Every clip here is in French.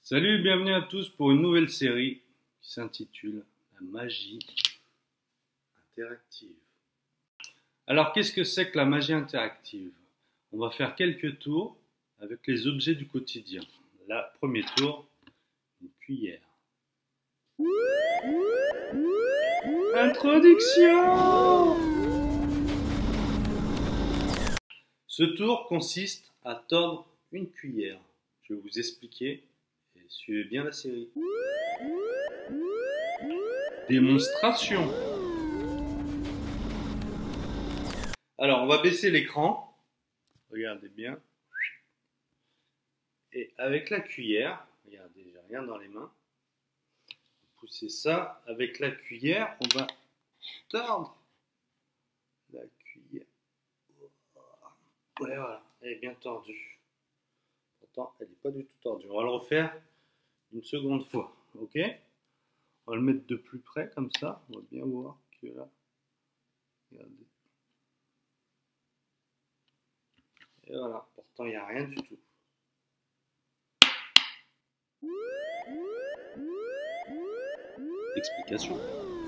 Salut, bienvenue à tous pour une nouvelle série qui s'intitule La magie interactive. Alors, qu'est-ce que c'est que la magie interactive? On va faire quelques tours avec les objets du quotidien. Là, premier tour, une cuillère. Introduction! Ce tour consiste à tordre une cuillère. Je vais vous expliquer et suivez bien la série. Démonstration. Alors, on va baisser l'écran. Regardez bien. Et avec la cuillère, regardez, j'ai rien dans les mains. Poussez ça. Avec la cuillère, on va tordre la cuillère. Ouais, voilà, elle est bien tordue. Pourtant, elle n'est pas du tout tordue. On va le refaire une seconde fois. Ok? On va le mettre de plus près, comme ça. On va bien voir que là, regardez. Et voilà, pourtant, il n'y a rien du tout. Explication.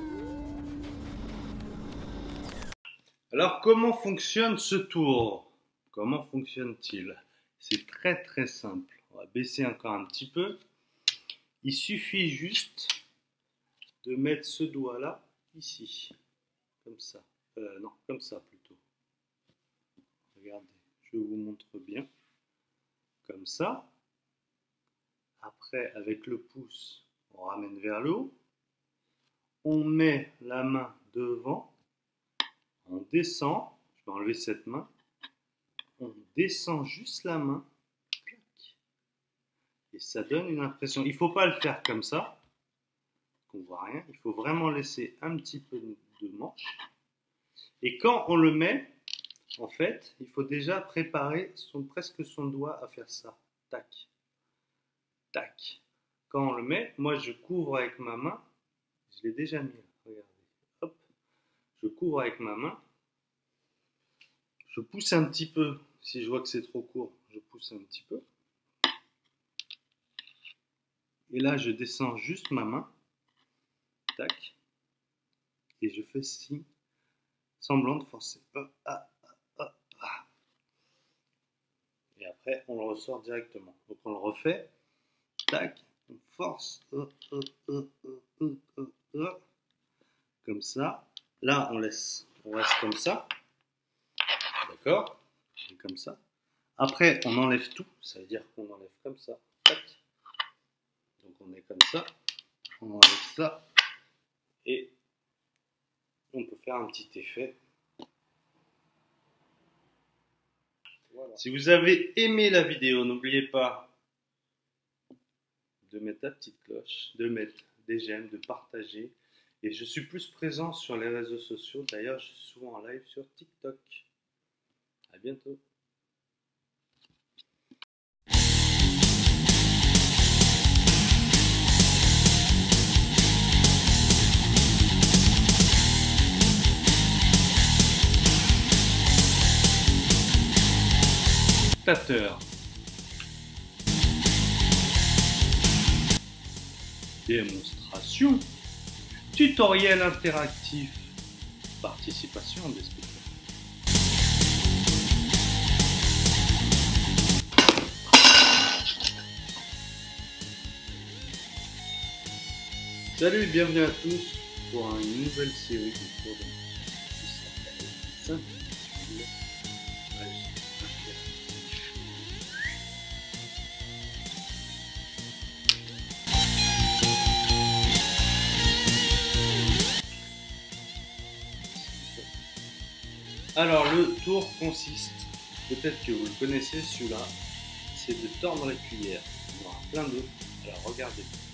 Alors, comment fonctionne ce tour? Comment fonctionne-t-il? C'est très très simple. On va baisser encore un petit peu. Il suffit juste de mettre ce doigt-là ici. Comme ça. Non, comme ça plutôt. Regardez, je vous montre bien. Comme ça. Après, avec le pouce, on ramène vers le haut. On met la main devant. On descend. Je vais enlever cette main. On descend juste la main. Et ça donne une impression. Il ne faut pas le faire comme ça. On ne voit rien. Il faut vraiment laisser un petit peu de manche. Et quand on le met, en fait, il faut déjà préparer presque son doigt à faire ça. Tac. Tac. Quand on le met, moi je couvre avec ma main. Je l'ai déjà mis. Regardez. Hop. Je couvre avec ma main. Je pousse un petit peu. Si je vois que c'est trop court, je pousse un petit peu. Et là, je descends juste ma main. Tac. Et je fais signe, semblant de forcer. Et après, on le ressort directement. Donc, on le refait. Tac. On force. Comme ça. Là, on laisse. On reste comme ça. D'accord? Et comme ça. Après, on enlève tout. Ça veut dire qu'on enlève comme ça. Tac. Donc, on est comme ça. On enlève ça. Et on peut faire un petit effet. Voilà. Si vous avez aimé la vidéo, n'oubliez pas de mettre la petite cloche, de mettre des j'aime, de partager. Et je suis plus présent sur les réseaux sociaux. D'ailleurs, je suis souvent en live sur TikTok. À bientôt. Démonstration, tutoriel interactif, participation des spectateurs. Salut, bienvenue à tous pour une nouvelle série de tours de qui s'appelle Alors le tour consiste, peut-être que vous le connaissez celui-là, c'est de tordre la cuillère. Il y en aura plein d'autres, alors regardez.